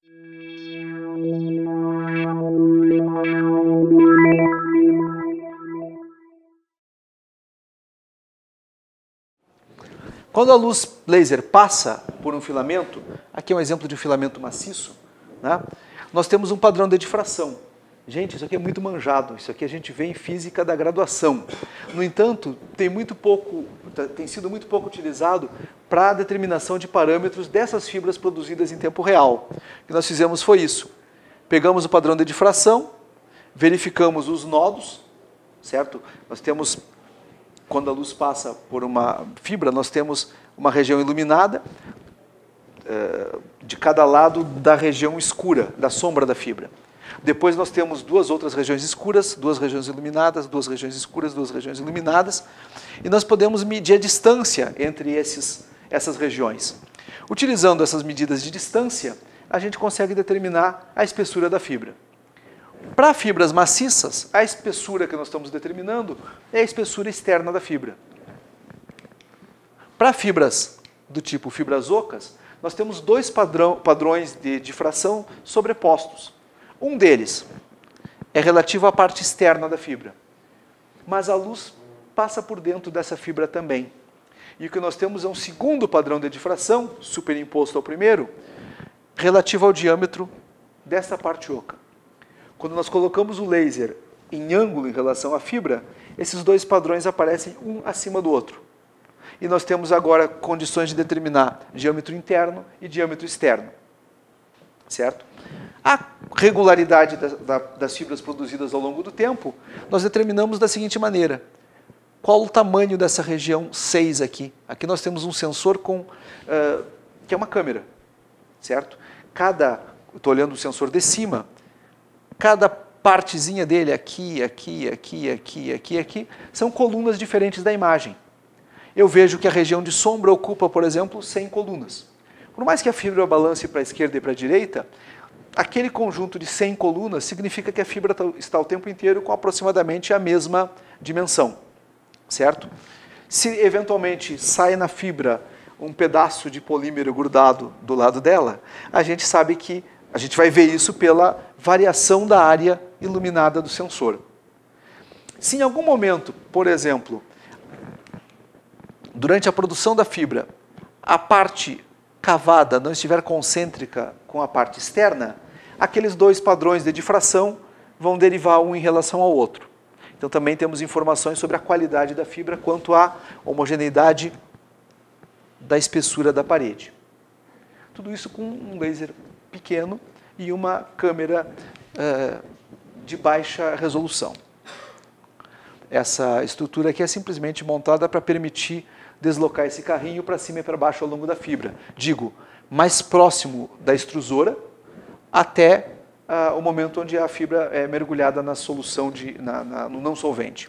Quando a luz laser passa por um filamento, aqui é um exemplo de um filamento maciço, né? Nós temos um padrão de difração. Gente, isso aqui é muito manjado, isso aqui a gente vê em física da graduação. No entanto, tem sido muito pouco utilizado para a determinação de parâmetros dessas fibras produzidas em tempo real. O que nós fizemos foi isso. Pegamos o padrão de difração, verificamos os nodos, certo? Nós temos, quando a luz passa por uma fibra, nós temos uma região iluminada de cada lado da região escura, da sombra da fibra. Depois nós temos duas outras regiões escuras, duas regiões iluminadas, duas regiões escuras, duas regiões iluminadas, e nós podemos medir a distância entre essas regiões. Utilizando essas medidas de distância, a gente consegue determinar a espessura da fibra. Para fibras maciças, a espessura que nós estamos determinando é a espessura externa da fibra. Para fibras do tipo fibras ocas, nós temos dois padrões de difração sobrepostos. Um deles é relativo à parte externa da fibra, mas a luz passa por dentro dessa fibra também. E o que nós temos é um segundo padrão de difração, superimposto ao primeiro, relativo ao diâmetro dessa parte oca. Quando nós colocamos o laser em ângulo em relação à fibra, esses dois padrões aparecem um acima do outro. E nós temos agora condições de determinar diâmetro interno e diâmetro externo. Certo? A regularidade das fibras produzidas ao longo do tempo, nós determinamos da seguinte maneira. Qual o tamanho dessa região 6 aqui? Aqui nós temos um sensor que é uma câmera. Certo? Estou olhando o sensor de cima, cada partezinha dele, aqui, são colunas diferentes da imagem. Eu vejo que a região de sombra ocupa, por exemplo, 100 colunas. Por mais que a fibra balance para a esquerda e para a direita, aquele conjunto de 100 colunas significa que a fibra está o tempo inteiro com aproximadamente a mesma dimensão. Certo? Se eventualmente sai na fibra um pedaço de polímero grudado do lado dela, a gente sabe que a gente vai ver isso pela variação da área iluminada do sensor. Se em algum momento, por exemplo, durante a produção da fibra, a parte cavada não estiver concêntrica com a parte externa, aqueles dois padrões de difração vão derivar um em relação ao outro. Então também temos informações sobre a qualidade da fibra quanto à homogeneidade da espessura da parede. Tudo isso com um laser pequeno e uma câmera de baixa resolução. Essa estrutura aqui é simplesmente montada para permitir deslocar esse carrinho para cima e para baixo ao longo da fibra. Digo, mais próximo da extrusora até o momento onde a fibra é mergulhada na solução, no não solvente.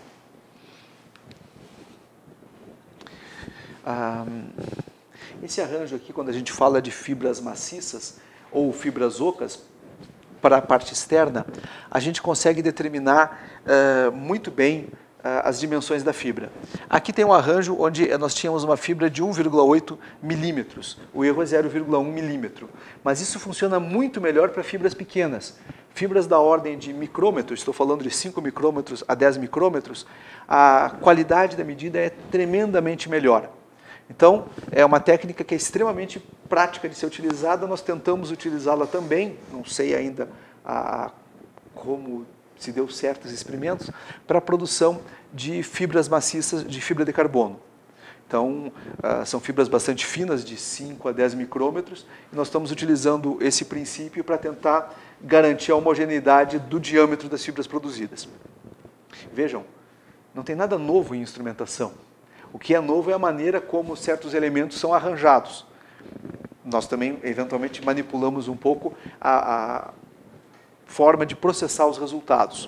Esse arranjo aqui, quando a gente fala de fibras maciças ou fibras ocas, para a parte externa, a gente consegue determinar muito bem as dimensões da fibra. Aqui tem um arranjo onde nós tínhamos uma fibra de 1,8 milímetros. O erro é 0,1 milímetro. Mas isso funciona muito melhor para fibras pequenas. Fibras da ordem de micrômetros, estou falando de 5 micrômetros a 10 micrômetros, a qualidade da medida é tremendamente melhor. Então, é uma técnica que é extremamente prática de ser utilizada, nós tentamos utilizá-la também, não sei ainda como se deu certo os experimentos, para a produção de fibras maciças de fibra de carbono. Então, são fibras bastante finas, de 5 a 10 micrômetros, e nós estamos utilizando esse princípio para tentar garantir a homogeneidade do diâmetro das fibras produzidas. Vejam, não tem nada novo em instrumentação. O que é novo é a maneira como certos elementos são arranjados. Nós também, eventualmente, manipulamos um pouco a forma de processar os resultados.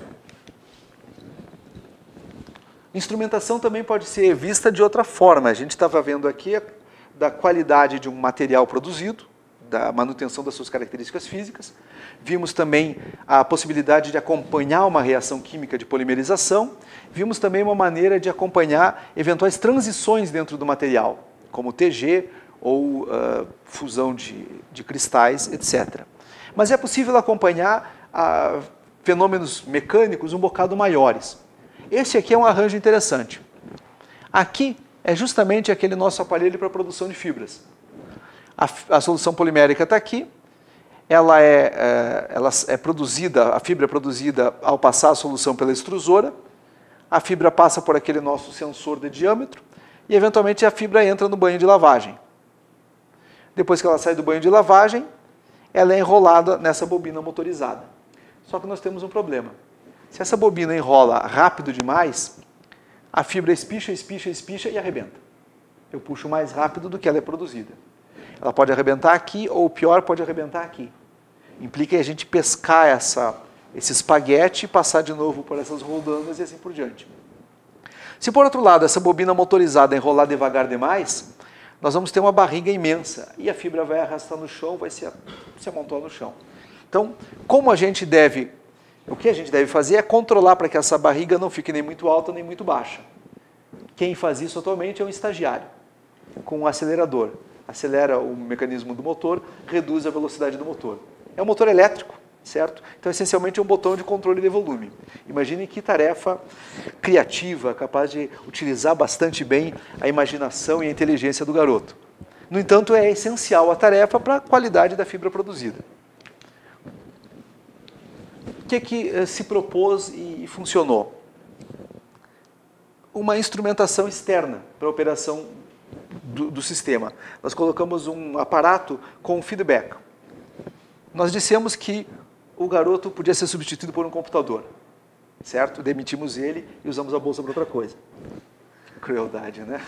Instrumentação também pode ser vista de outra forma. A gente estava vendo aqui da qualidade de um material produzido, da manutenção das suas características físicas. Vimos também a possibilidade de acompanhar uma reação química de polimerização. Vimos também uma maneira de acompanhar eventuais transições dentro do material, como TG ou fusão de cristais, etc. Mas é possível acompanhar fenômenos mecânicos um bocado maiores. Esse aqui é um arranjo interessante. Aqui é justamente aquele nosso aparelho para produção de fibras. A solução polimérica está aqui. Ela é produzida, a fibra é produzida ao passar a solução pela extrusora. A fibra passa por aquele nosso sensor de diâmetro e, eventualmente, a fibra entra no banho de lavagem. Depois que ela sai do banho de lavagem, ela é enrolada nessa bobina motorizada. Só que nós temos um problema. Se essa bobina enrola rápido demais, a fibra espicha, espicha, espicha e arrebenta. Eu puxo mais rápido do que ela é produzida. Ela pode arrebentar aqui, ou pior, pode arrebentar aqui. Implica a gente pescar esse espaguete e passar de novo por essas roldanas e assim por diante. Se, por outro lado, essa bobina motorizada enrolar devagar demais, nós vamos ter uma barriga imensa e a fibra vai arrastar no chão, vai se amontoar no chão. Então, o que a gente deve fazer é controlar para que essa barriga não fique nem muito alta nem muito baixa. Quem faz isso atualmente é um estagiário, com um acelerador. Acelera o mecanismo do motor, reduz a velocidade do motor. É um motor elétrico, certo? Então, essencialmente, é um botão de controle de volume. Imagine que tarefa criativa, capaz de utilizar bastante bem a imaginação e a inteligência do garoto. No entanto, é essencial a tarefa para a qualidade da fibra produzida. O que se propôs e funcionou? Uma instrumentação externa para a operação do sistema. Nós colocamos um aparato com feedback. Nós dissemos que o garoto podia ser substituído por um computador, certo? Demitimos ele e usamos a bolsa para outra coisa. Crueldade, né?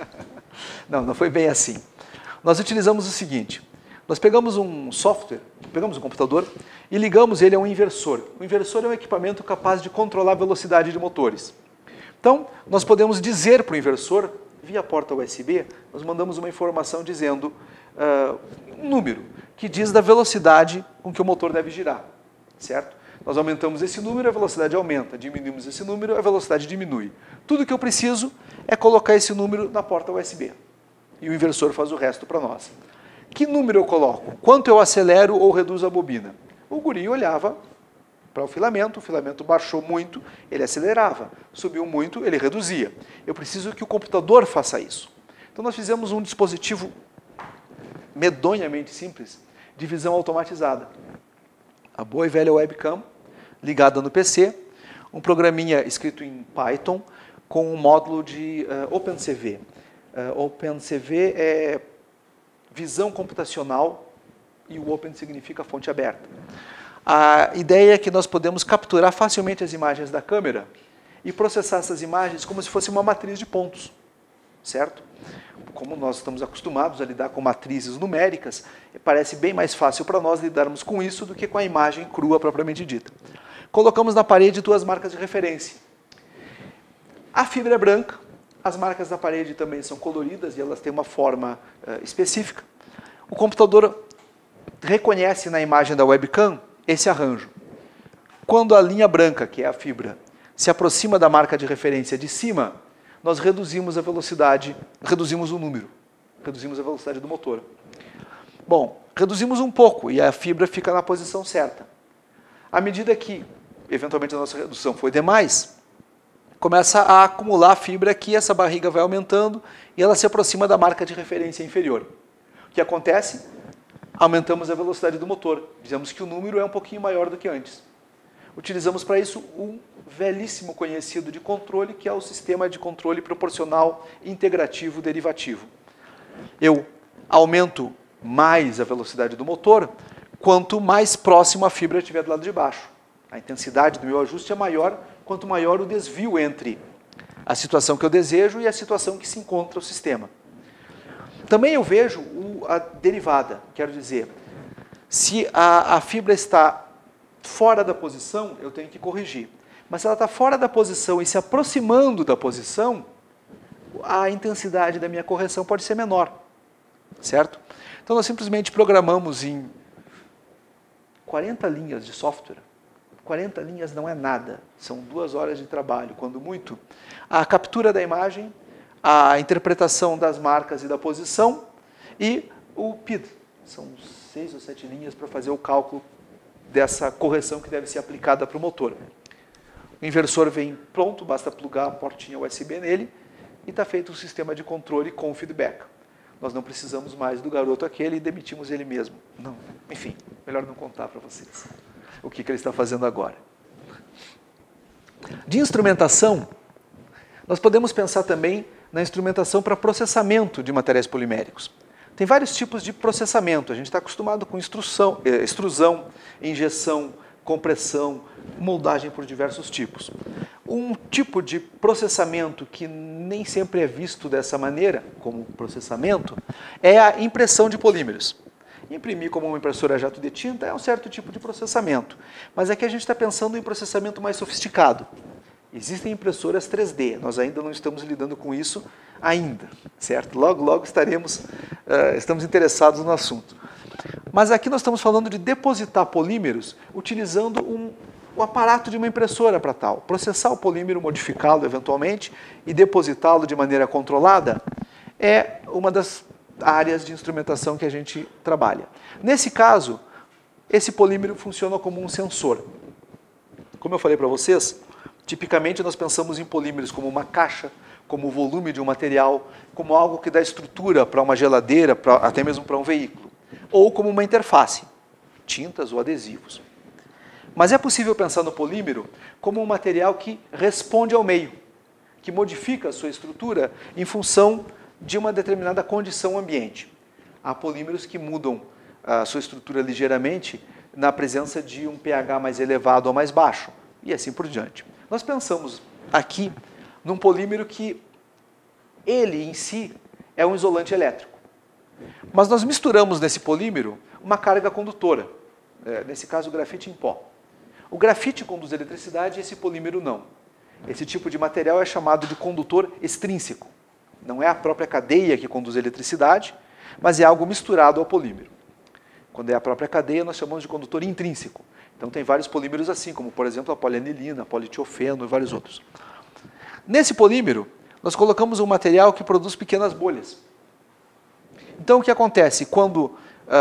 Não foi bem assim. Nós utilizamos o seguinte: nós pegamos um software, pegamos um computador e ligamos ele a um inversor. O inversor é um equipamento capaz de controlar a velocidade de motores. Então, nós podemos dizer para o inversor, via porta USB, nós mandamos uma informação dizendo um número que diz da velocidade com que o motor deve girar, certo? Nós aumentamos esse número, a velocidade aumenta, diminuímos esse número, a velocidade diminui. Tudo que eu preciso é colocar esse número na porta USB. E o inversor faz o resto para nós. Que número eu coloco? Quanto eu acelero ou reduzo a bobina? O guri olhava para o filamento baixou muito, ele acelerava, subiu muito, ele reduzia. Eu preciso que o computador faça isso. Então nós fizemos um dispositivo medonhamente simples, de visão automatizada. A boa e velha webcam ligada no PC, um programinha escrito em Python com um módulo de OpenCV. OpenCV é visão computacional e o Open significa fonte aberta. A ideia é que nós podemos capturar facilmente as imagens da câmera e processar essas imagens como se fosse uma matriz de pontos, certo? Como nós estamos acostumados a lidar com matrizes numéricas, parece bem mais fácil para nós lidarmos com isso do que com a imagem crua propriamente dita. Colocamos na parede 2 marcas de referência. A fibra é branca, as marcas da parede também são coloridas e elas têm uma forma específica. O computador reconhece na imagem da webcam esse arranjo. Quando a linha branca, que é a fibra, se aproxima da marca de referência de cima, nós reduzimos a velocidade, reduzimos o número, reduzimos a velocidade do motor. Bom, reduzimos um pouco e a fibra fica na posição certa. À medida que, eventualmente, a nossa redução foi demais, começa a acumular a fibra aqui, essa barriga vai aumentando e ela se aproxima da marca de referência inferior. O que acontece? Aumentamos a velocidade do motor. Dizemos que o número é um pouquinho maior do que antes. Utilizamos para isso um velhíssimo conhecido de controle, que é o sistema de controle proporcional integrativo derivativo. Eu aumento mais a velocidade do motor, quanto mais próximo a fibra estiver do lado de baixo. A intensidade do meu ajuste é maior, quanto maior o desvio entre a situação que eu desejo e a situação que se encontra o sistema. Também eu vejo a derivada, quero dizer, se a fibra está fora da posição, eu tenho que corrigir. Mas se ela está fora da posição e se aproximando da posição, a intensidade da minha correção pode ser menor, certo? Então nós simplesmente programamos em 40 linhas de software. 40 linhas não é nada, são 2 horas de trabalho, quando muito. A captura da imagem, a interpretação das marcas e da posição e o PID, São 6 ou 7 linhas para fazer o cálculo dessa correção que deve ser aplicada para o motor. O inversor vem pronto, basta plugar a portinha USB nele e está feito um sistema de controle com feedback. Nós não precisamos mais do garoto aquele e demitimos ele mesmo. Não, enfim, melhor não contar para vocês o que ele está fazendo agora. De instrumentação, nós podemos pensar também na instrumentação para processamento de materiais poliméricos. Tem vários tipos de processamento. A gente está acostumado com extrusão, injeção, compressão, moldagem por diversos tipos. Um tipo de processamento que nem sempre é visto dessa maneira, como processamento, é a impressão de polímeros. Imprimir como uma impressora a jato de tinta é um certo tipo de processamento, mas aqui a gente está pensando em processamento mais sofisticado. Existem impressoras 3D, nós ainda não estamos lidando com isso ainda, certo? Logo, logo estamos interessados no assunto. Mas aqui nós estamos falando de depositar polímeros utilizando o aparato de uma impressora para tal. Processar o polímero, modificá-lo eventualmente e depositá-lo de maneira controlada é uma das áreas de instrumentação que a gente trabalha. Nesse caso, esse polímero funciona como um sensor. Como eu falei para vocês, tipicamente nós pensamos em polímeros como uma caixa, como o volume de um material, como algo que dá estrutura para uma geladeira, até mesmo para um veículo, ou como uma interface, tintas ou adesivos. Mas é possível pensar no polímero como um material que responde ao meio, que modifica a sua estrutura em função de uma determinada condição ambiente. Há polímeros que mudam a sua estrutura ligeiramente na presença de um pH mais elevado ou mais baixo, e assim por diante. Nós pensamos aqui num polímero que ele em si é um isolante elétrico. Mas nós misturamos nesse polímero uma carga condutora, nesse caso o grafite em pó. O grafite conduz eletricidade e esse polímero não. Esse tipo de material é chamado de condutor extrínseco. Não é a própria cadeia que conduz eletricidade, mas é algo misturado ao polímero. Quando é a própria cadeia, nós chamamos de condutor intrínseco. Então tem vários polímeros assim, como por exemplo a polianilina, a politiofeno e vários outros. Nesse polímero, nós colocamos um material que produz pequenas bolhas. Então o que acontece? Quando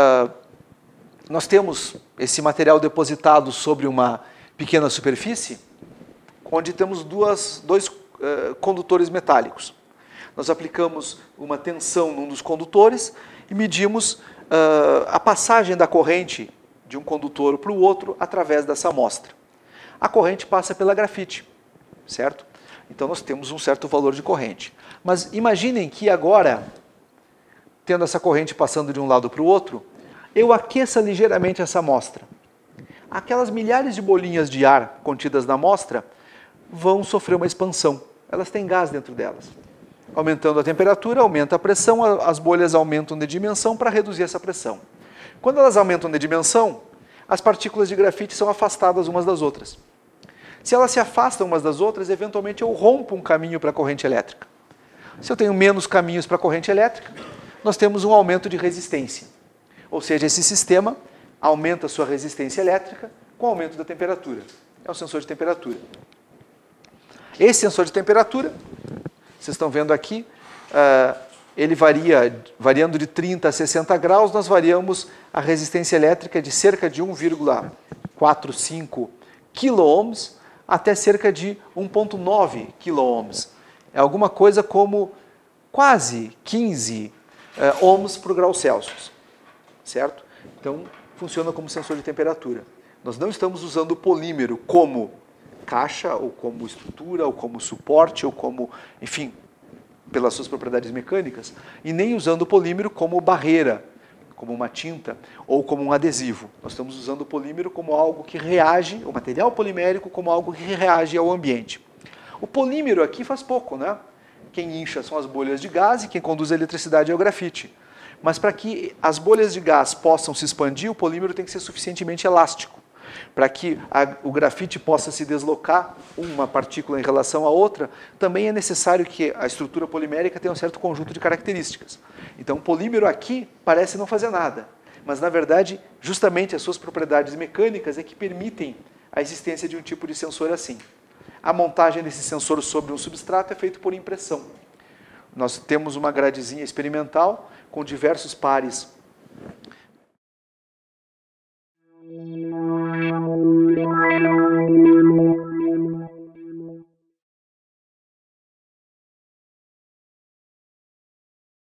nós temos esse material depositado sobre uma pequena superfície, onde temos dois condutores metálicos. Nós aplicamos uma tensão num dos condutores e medimos a passagem da corrente de um condutor para o outro através dessa amostra. A corrente passa pela grafite, certo? Então nós temos um certo valor de corrente. Mas imaginem que agora, tendo essa corrente passando de um lado para o outro, eu aqueça ligeiramente essa amostra. Aquelas milhares de bolinhas de ar contidas na amostra vão sofrer uma expansão. Elas têm gás dentro delas. Aumentando a temperatura, aumenta a pressão, as bolhas aumentam de dimensão para reduzir essa pressão. Quando elas aumentam de dimensão, as partículas de grafite são afastadas umas das outras. Se elas se afastam umas das outras, eventualmente eu rompo um caminho para a corrente elétrica. Se eu tenho menos caminhos para a corrente elétrica, nós temos um aumento de resistência. Ou seja, esse sistema aumenta a sua resistência elétrica com o aumento da temperatura. É um sensor de temperatura. Esse sensor de temperatura, vocês estão vendo aqui, ele variando de 30 a 60 graus, nós variamos a resistência elétrica de cerca de 1,45 kΩ até cerca de 1,9 kΩ. É alguma coisa como quase 15 ohms por grau Celsius, certo? Então, funciona como sensor de temperatura. Nós não estamos usando o polímero como caixa, ou como estrutura, ou como suporte, ou como, enfim, pelas suas propriedades mecânicas, e nem usando o polímero como barreira, como uma tinta, ou como um adesivo. Nós estamos usando o polímero como algo que reage, o material polimérico como algo que reage ao ambiente. O polímero aqui faz pouco, né? Quem incha são as bolhas de gás e quem conduz a eletricidade é o grafite. Mas para que as bolhas de gás possam se expandir, o polímero tem que ser suficientemente elástico. Para que o grafite possa se deslocar uma partícula em relação à outra, também é necessário que a estrutura polimérica tenha um certo conjunto de características. Então, o polímero aqui parece não fazer nada, mas, na verdade, justamente as suas propriedades mecânicas é que permitem a existência de um tipo de sensor assim. A montagem desse sensor sobre um substrato é feita por impressão. Nós temos uma gradezinha experimental com diversos pares